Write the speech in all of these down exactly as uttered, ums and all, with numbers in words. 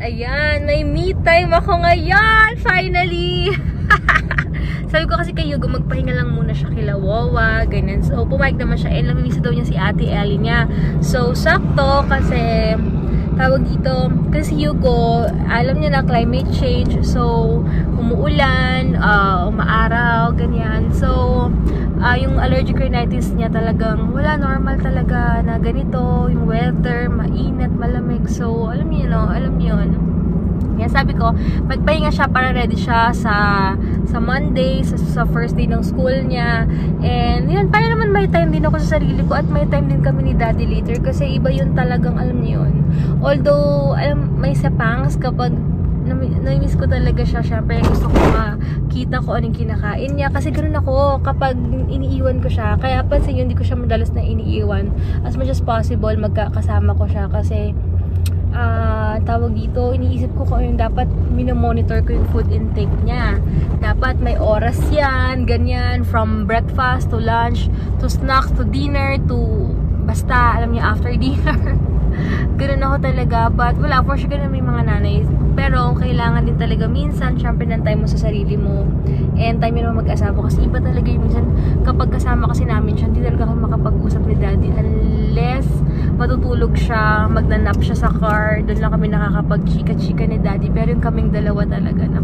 Ayan, may me time ako ngayon! Finally! Sabi ko kasi kay Hugo, magpahinga lang muna siya kila Wawa, ganyan. So, pumayag naman siya. And namimisa daw niya si Ate Ellie niya. So, sakto kasi tawag dito, kasi Hugo, alam niya na climate change. So, umuulan, uh, umaaraw, ganyan. So, uh, yung allergic rhinitis niya talagang wala, normal talaga na ganito. Yung weather, mainit, malamig. So, alam niyo, no? Alam niyo yun. Yan, sabi ko, magpahinga siya para ready siya sa sa Monday, sa, sa first day ng school niya. And yun, para naman may time din ako sa sarili ko at may time din kami ni Daddy later kasi iba yun talagang, alam niyo yun. Although, alam, may sapangs kapag namimiss ko talaga siya, syempre gusto ko makita ko anong kinakain niya kasi ganoon ako kapag iniiwan ko siya. Kaya pansin yun, hindi ko siya madalas na iniiwan. As much as possible, magkakasama ko siya kasi Uh, tawag dito, iniisip ko kung yung dapat minomonitor ko yung food intake niya. Dapat may oras yan, ganyan, from breakfast to lunch, to snacks, to dinner, to basta, alam niya, after dinner. Ganun ako talaga, but wala, for sure ganun may mga nanay. Pero kailangan din talaga minsan, syempre ng time mo sa sarili mo. And time yun naman mag-asawa kasi iba talaga yung minsan kapag kasama kasi namin siya, hindi talaga kami makapag-usap ni Daddy unless matutulog siya, magnanap siya sa car, doon lang kami nakakapag-chika-chika ni Daddy. Pero yung kaming dalawa talaga na.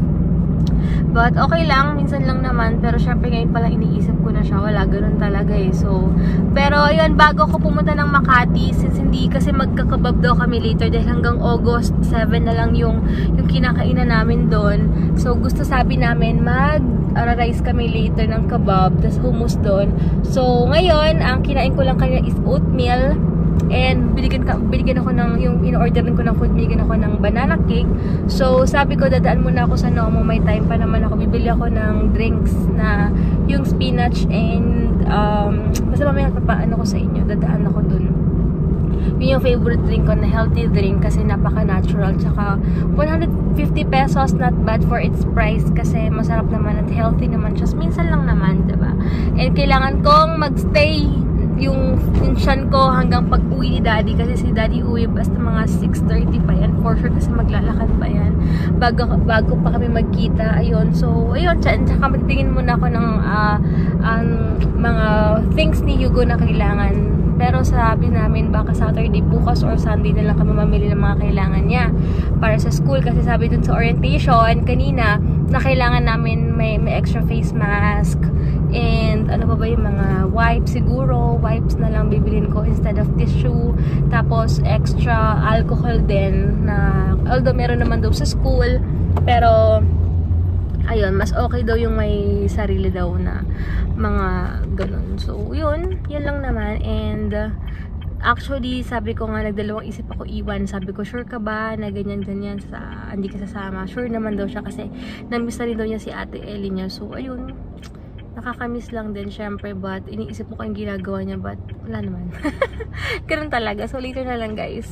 But okay lang, minsan lang naman. Pero syempre ngayon pala iniisip ko na siya, wala, ganun talaga eh. So, pero ayun, bago ko pumunta ng Makati, since hindi kasi magkakabab daw kami later dahil hanggang August seven na lang yung, yung kinakainan namin doon. So, gusto sabi namin mag-rice kami later ng kebab, tas hummus doon. So, ngayon, ang kinain ko lang kanina is oatmeal. And binigyan, ka, binigyan ako ng, yung in-orderin ko ng food, binigyan ako ng banana cake. So, sabi ko, dadaan muna ako sa Nomo. May time pa naman ako. Bibili ako ng drinks na yung spinach and, um, basta mamaya papaano ko sa inyo. Dadaan ako dun. Yun yung favorite drink ko na healthy drink kasi napaka-natural. Tsaka, one hundred fifty pesos, not bad for its price kasi masarap naman at healthy naman. Just minsan lang naman, diba? And kailangan kong magstay yung tiyan ko hanggang pag-uwi ni Daddy kasi si Daddy uwi basta mga six thirty pa yan for sure kasi maglalakad pa yan bago, bago pa kami magkita. Ayun, so ayun, tsaka magtingin muna ako ng uh, um, mga things ni Hugo na kailangan, pero sabi namin baka Saturday bukas or Sunday na lang kami mamili ng mga kailangan niya para sa school kasi sabi dun sa orientation kanina na kailangan namin may, may extra face mask and ano pa ba yung mga wipes, siguro wipes na lang bibilin ko instead of tissue, tapos extra alcohol din na although meron naman daw sa school pero ayun, mas okay daw yung may sarili daw na mga ganun. So yun, yun lang naman. And uh, actually sabi ko nga, nagdalawang isip ako iwan, sabi ko sure ka ba na ganyan ganyan sa hindi ka sasama. Sure naman daw siya kasi namiss na rin daw niya si Ate Ellie niya. So ayun, nakakamiss lang din syempre, but iniisip mo kung ginagawa niya, but wala naman. Ganun talaga. So later na lang guys.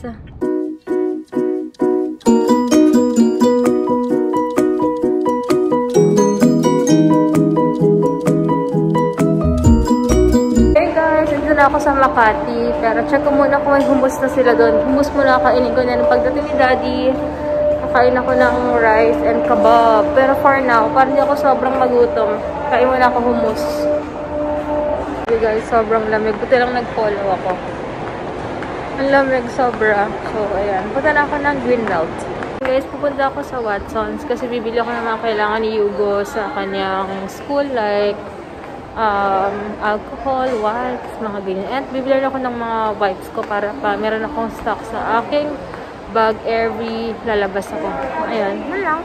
Hey guys, nandito na ako sa Makati, pero check ko muna kung may hummus na sila doon. Hummus muna kainin ko na. Pagdating ni Daddy, kakain ako ng rice and kebab. Pero for now, parang hindi ako sobrang magutom. Kain muna ako hummus. Okay guys, sobrang lamig. Buti lang nag-follow ako. Ang lamig sobra. So, ayan. Punta na ako ng Greenbelt. Guys, pupunta ako sa Watson's kasi bibili ako ng mga kailangan ni Hugo sa kanyang school, like um, alcohol, wipes, mga ganyan. And bibili ako ng mga wipes ko para pa meron akong stock sa aking bag every lalabas ako. Ayan, yun lang.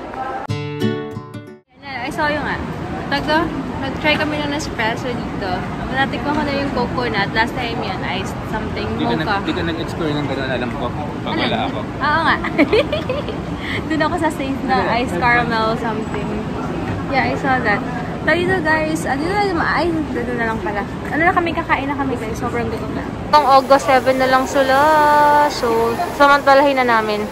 I saw yung nga. Taga, nag-try kami ng espresso dito. Natikman ko na yung coconut. Last time yan, iced something, mocha. Hindi ka nag-explore ng gano'n, alam ko. Pag wala ako. Oo nga. Doon ako sa safe na iced caramel something. Yeah, I saw that. So dito guys, ano na naman, ay, doon na lang pala. Ano na kami, kakain na kami guys, sobrang gutom na. Ang August seven na lang sila. So, samantalahin na namin.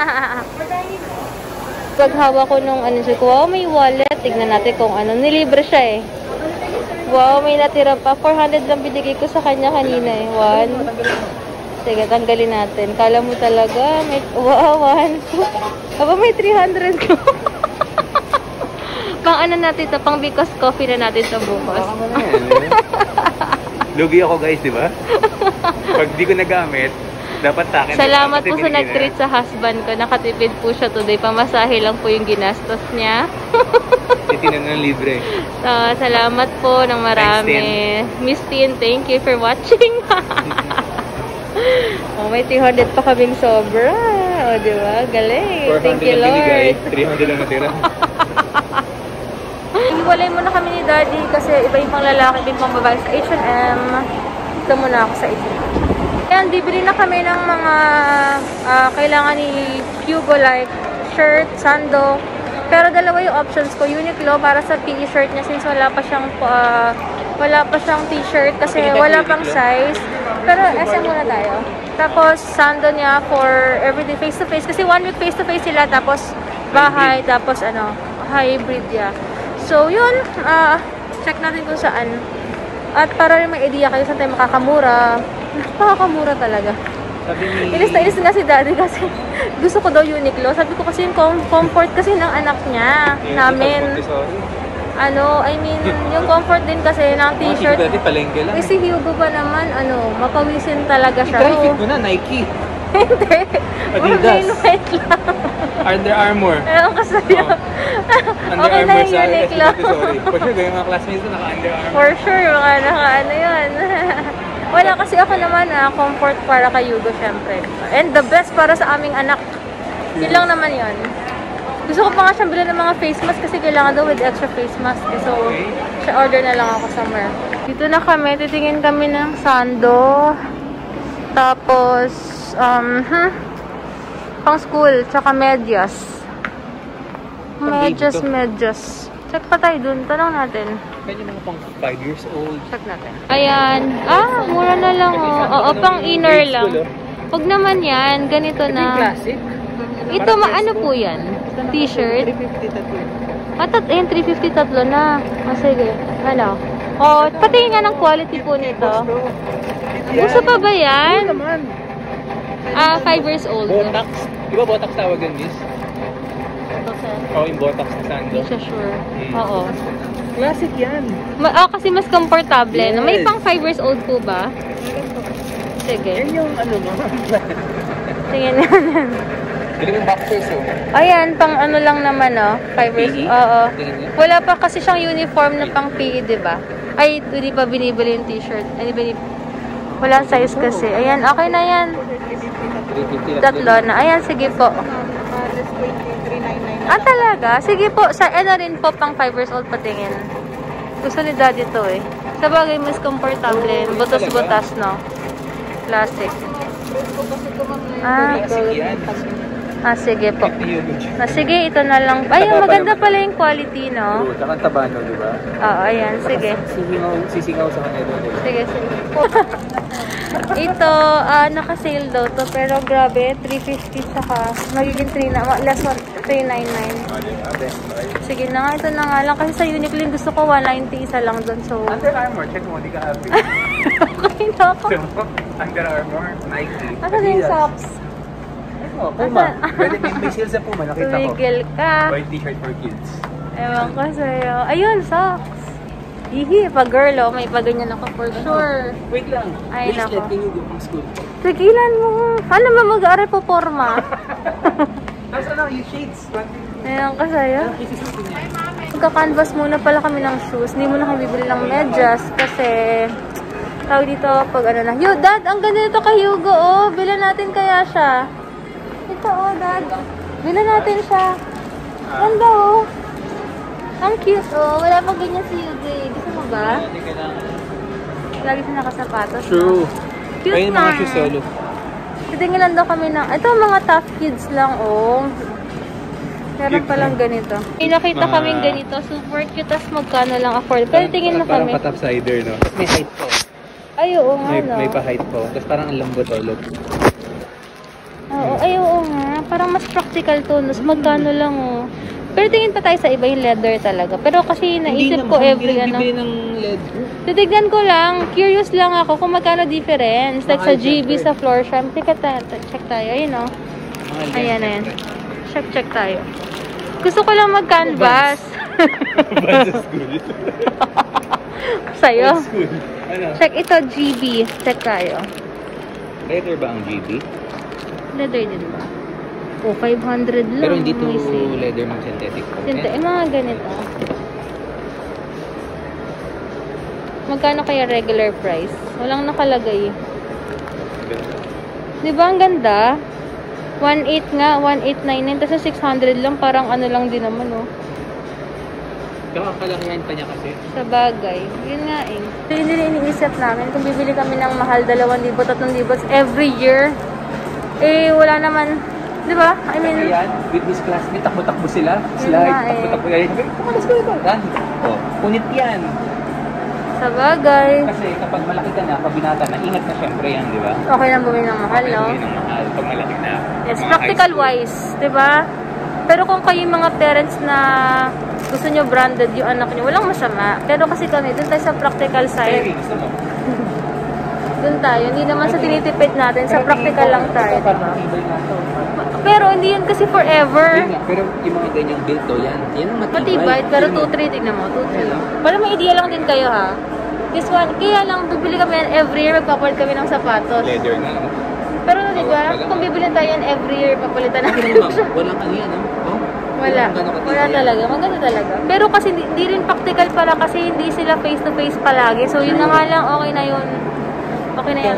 Paghawa ko nung ano siya, wow, may wallet. Tignan natin kung ano. Nilibre siya eh. Wow, may natira pa. four hundred lang binigay ko sa kanya kanina eh. One, Sige, tanggalin natin. Kala mo talaga, may, wow, one, two. Aba, may three hundred ko. Pang ano natin ito, pang because coffee na natin ito bukas. Baka mo na yan. Eh. Lugi ako guys, di ba? Pag di ko nagamit, dapat sa akin. Salamat po sa nag-treat sa husband ko. Nakatipid po siya today. Pamasahe lang po yung ginastos niya. Itinan ng libre. So, salamat po ng marami. Miss Tin, thank you for watching. Oh, may three hundred pa kaming sobra. O, oh, di ba? Galing. Thank you, Lord. three hundred lang natira. Hiwalay muna kami ni Daddy kasi iba yung pang lalaki, din pang babae sa H and M. Ito muna ako sa H and M. Ayan, bibili na kami ng mga uh, kailangan ni Hugo, like shirt, sando. Pero dalawa yung options ko. Uniqlo para sa P E shirt niya since wala pa siyang uh, wala pa siyang t-shirt kasi wala pang size. Pero S M muna tayo. Tapos sando niya for everyday face-to-face kasi one week face-to-face sila tapos bahay, tapos ano, hybrid ya. So yun, uh, check natin kung saan. At para rin may idea kayo saan tayo makakamura. Makakamura talaga. Sabi ni... Inis na inis nga si Daddy kasi gusto ko daw Uniqlo. Sabi ko kasi yung comfort kasi ng anak niya, namin. Ano, I mean, yung comfort din kasi ng t-shirt. Si Daddy palengke lang. Eh, si Hugo ba naman, ano, mapawisin talaga siya. I-try fit mo na, Nike. Hindi. Adidas. Wait lang. Under Armour. Ewan ko sa'yo. Under Okay na Armour yung sa Uniqlo. sorry. For sure, ganyan mga classmates ko naka-Under Armour. For sure, mga naka-ano yun. Wala kasi ako naman, ah, comfort para kay Hugo, syempre. And the best para sa aming anak. Yun lang naman yun. Gusto ko pa nga siyang bilhin ng mga face mask kasi kailangan daw with extra face mask. So, siya order na lang ako somewhere. Dito na kami, titingin kami ng sando. Tapos, um, hmm, pang school, tsaka medyas. Medyas, medyas. Check pa tayo dun, tanong natin. Kanya mga pang five years old. Check natin. Ayan. Ah, mura na lang oh. Oo, pang inner lang. Huwag naman yan, ganito na. Classic. Ito, maano po yan? T-shirt? three fifty tatlo. Atat, ayun, three fifty tatlo na. O, sige. Ano? O, patingin nga ng quality po nito. Gusto pa ba yan? naman. Ah, five years old. Botox. Di ba Botox tawag yun, miss? Okay. Oo, yung Botox na sando. Hindi siya sure. Oo. Classic yan. Ma ah, kasi mas komportable. Yes. May pang five years old po ba? Sige. Yan yung ano mo. Tingin natin. Bili yung boxers oh. Ayan, pang ano lang naman oh. five years. P E? Oo. Tingin niyo? Wala pa kasi siyang uniform na pang P E, di ba? Ay, hindi pa binibili yung t-shirt. Ay, binib... Wala size kasi. Ayan, okay na yan. three fifty Tatlo na. Ayan, sige po. Ah, talaga? Sige po. Sa ano rin po, pang five years old patingin. Gusto ni Daddy to eh. Sa bagay, mas komportable. Butas-butas, no? Classic. Ah, Classic yan. ah, sige po. Ah, sige, ito na lang. Ay, maganda pala yung quality, no? Oo, tsaka tabano, di ba? Oo, ayan. Sige. Sisingaw, sisingaw sa kanila doon. Sige, sige. Ito, ah, naka-sale daw to. Pero grabe, three fifty saka magiging three na, less one, three ninety-nine. Sige na nga, ito na nga lang. Kasi sa Uniqlo gusto ko one ninety, isa lang doon. So, Under Armour, check mo, di ka happy. okay na ako. So, Under Armour, Nike. Ano na yung socks? Oh, Puma. Pwede may, may sales sa Puma, nakita ko. Tumigil ka. White t-shirt for kids. Ewan ko sa'yo. Ayun, socks. Hihi, pag girl, oh, may paganyan ako for sure. Wait lang. Ay, nako. Can you go from school? Tigilan mo. Ano ba mag-aaral po forma? Tapos ano, yung shades. Ayun ko sa'yo. Magka-canvas muna pala kami ng shoes. Hindi muna kami bibili ng medyas kasi tawag dito pag ano na. Yo, Dad, ang ganda nito kay Hugo, oh. Bilan natin kaya siya. Ito, oh, Dad. Bilan natin siya. Ganda, oh. Ang cute, oh. Wala pa ganyan si Hugo, eh. Gusto mo ba? Lagi siya nakasapatos. True. Cute Ayun na. mga shoes solo. Titingin lang daw kami ng, ito mga tough kids lang, oh. Meron palang ganito. May nakita Mga- kaming ganito, super cute, tas magkano lang afford. Pero tingin na Parang kami. patopsider, no? Tapos may height po. Ay, oo nga, May, no. may pa-height po. Tapos parang ang lambot ulit. Oo, ay, oo nga. Parang mas practical to, no? Magkano lang, oh. Pero tingin pa tayo sa iba yung leather talaga. Pero kasi naisip ko every ano. Hindi ng leather. Titignan ko lang. Curious lang ako kung magkano difference. Like sa G B, sa Florsheim. Tika tayo. Check tayo. Ayun o. Ayan, ayan. Check, check tayo. Gusto ko lang mag-canvas. Basta school. Sa'yo. School. Ano? Check ito, G B. Check tayo. Leather ba ang G B? Leather din ba? Oh, five hundred lang. Pero hindi to May sale. leather ng synthetic. Synthetic. Eh, mga ganito. Magkano kaya regular price? Walang nakalagay. Di ba ang ganda? one eight nga, one eight nine nine. Tapos six hundred lang. Parang ano lang din naman, oh. Kakakalakihan pa niya kasi. Sa bagay. Yun nga eh. So, yun din iniisip namin. Kung bibili kami ng mahal, dalawang libo, tatlong libo every year, eh, wala naman. Di ba? I mean, yan, with his classmate, takbo-takbo sila. Sila, nga eh. takbo-takbo yan. Pumalas ko ito. Dan. Oh, punit yan. sa bagay. Kasi kapag malaki ka na, pag binata na, ingat na syempre yan, di ba? Okay lang bumili ng mahal, Okay, no? bumili ng mahal pag malaki na. Yes, Mga practical high school. wise, di ba? Pero kung kayo yung mga parents na gusto nyo branded yung anak nyo, walang masama. Pero kasi kami, dun tayo sa practical side. Hey, gusto mo? Dun tayo. Hindi naman sa tinitipid natin. Sa practical lang tayo, di ba? Matibay na to. Pero hindi yan kasi forever. Yun nga, pero yung mga ganyang build to, yan. Yan ang matibay. Matibay, pero Yun two ang- three, tignan mo, two three. Ayan. Para may idea lang din kayo, ha? This one, kaya lang, bibili kami yan every year, magpapalit kami ng sapatos. Leather na, no? Pero di ba, Wala. kung bibili tayo yan every year, papalitan Bakit natin naman, siya. walang ano yan, no? Oh, Wala. walang gano'ng katibay Wala yan. talaga. Maganda talaga. Pero kasi hindi, hindi rin practical pala kasi hindi sila face to face palagi. So yun na nga lang, okay na yun. Okay na yan.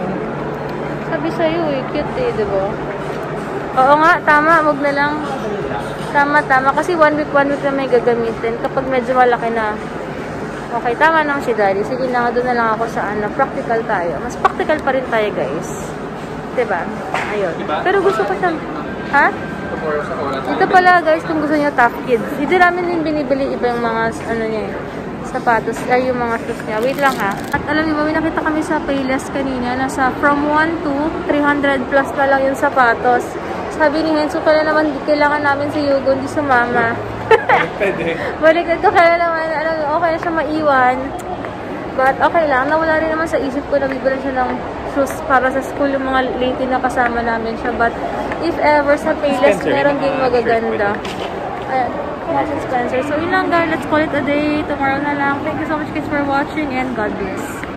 Sabi sa'yo eh, cute eh, di ba? Oo nga, tama. Wag na lang. Tama, tama. Kasi one week, one week na may gagamitin. Kapag medyo malaki na. Okay, tama naman si Daddy. Sige na, doon na lang ako sa ano, practical tayo. Mas practical pa rin tayo, guys. Diba? Ayun. Diba? Pero gusto ko siya. Ha? Ito pala, guys, kung gusto niyo Tough Kids. Hindi namin din binibili iba yung mga, ano niya eh, sapatos, ay yung mga shoes niya. Wait lang ha. At alam niyo ba, may nakita kami sa Payless kanina, nasa from one to three hundred plus pa lang yung sapatos. Sabi ni Henso, pala naman, kailangan namin si Yugo, hindi sumama. Pwede. Balikan ko kaya naman, ano, okay siya maiwan. But okay lang, nawala rin naman sa isip ko na bibili siya ng shoes para sa school yung mga lady na kasama namin siya. But if ever sa Payless, Spencer, meron yung ding mga magaganda. Ayan, yeah, si Spencer. So yun lang guys, let's call it a day. Tomorrow na lang. Thank you so much guys for watching and God bless.